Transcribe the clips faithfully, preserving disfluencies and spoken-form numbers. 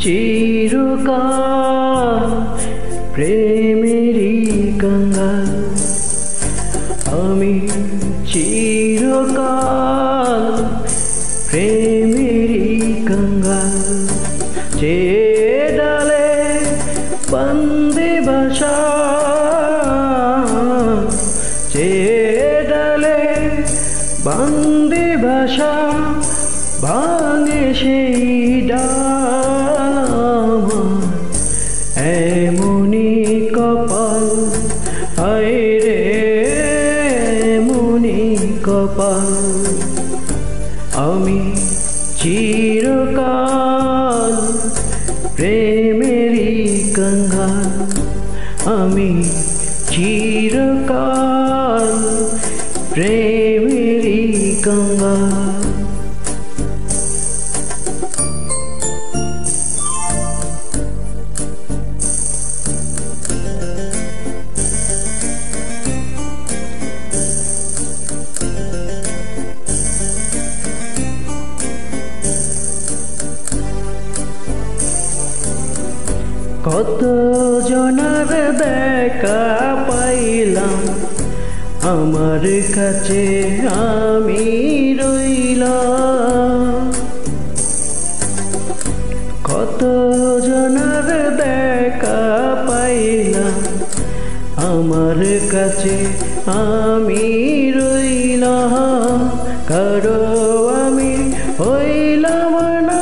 চিরকাল প্রেমেরই কাঙ্গাল, আমি চিরকাল প্রেমেরই কাঙ্গাল। যে ডালে বন্দে বাসা, যে ডালে বন্দে বাসা, ভাঙে সেই ডাল। এমনি কপাল, হায় রে এমনি কপাল। আমি চিরকাল প্রেমেরই কাঙ্গাল, আমি চিরকাল প্রেমেরই কাঙ্গাল। কত জনার দেখা পাইলাম, আমার কাছে আমি রইলাম। কত জনার দেখা পাইলাম, আমার কাছে আমি রইলাম। কারো আমি হইলাম না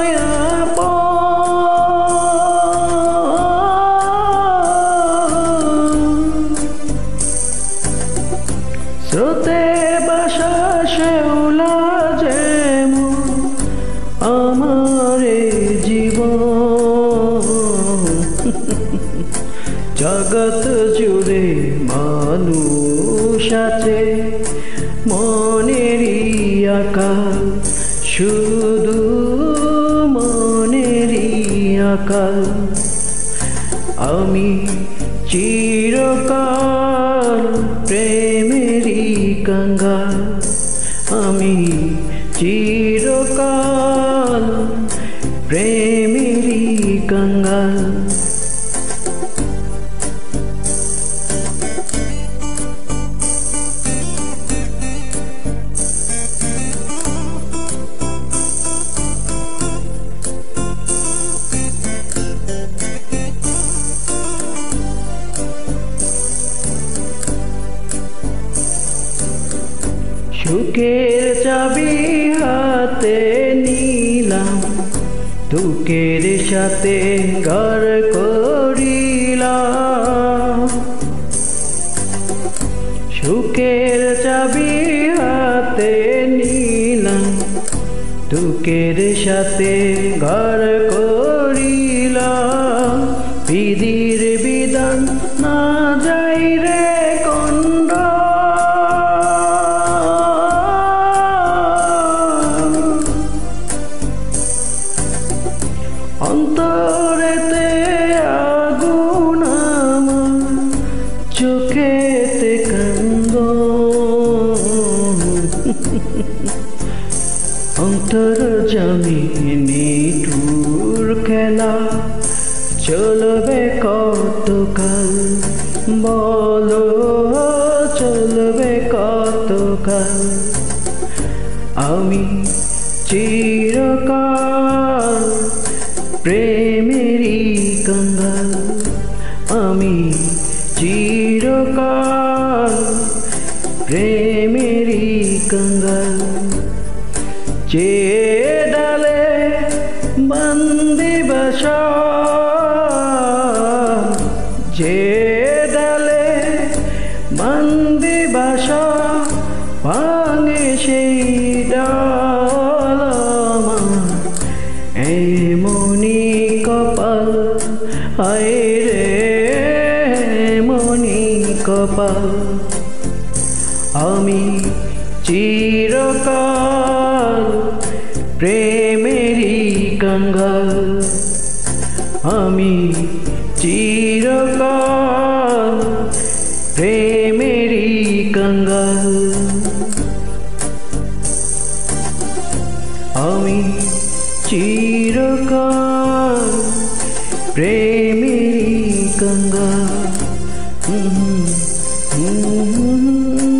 স্রোতে বাসা শেওলা যেমন আমার জীবন। জগৎ জুড়ে মানুষ আছে, মনেরই আকাল, শুধু মনেরই আকাল। আমি চিরকাল প্রেমেরই কাঙ্গাল, আমি চিরকাল প্রেমেরই কাঙ্গাল। সুখের চাবি হাতে নিলাম, দুঃখের সাথে ঘর করিলাম। সুখের চাবি হাতে নিলাম, দুঃখের সাথে ঘর করিলাম। বিধির বিধান না যাই রে কন্দ, অন্তরেতে আগুন আমার, চোখেতে কান্দ। অন্তর জামি নিঠুর খেলা, চলবে কতকাল বলো, চলবে কতকাল। আমি চিরকাল প্রেমেরই কাঙ্গাল, আমি চিরকাল প্রেমেরই কাঙ্গাল। যে ডালে বন্দে বাসা, যে ডালে বন্দে বাসা, ভাঙে সেই ডাল। এমনি কপাল, হায় রে এমনি কপাল। আমি চিরকাল প্রেমেরই কাঙ্গাল, আমি চিরকাল প্রেমেরই কাঙ্গাল। আমি চির চিরকাল প্রেমেরই গঙ্গা। হুম হুম হুম।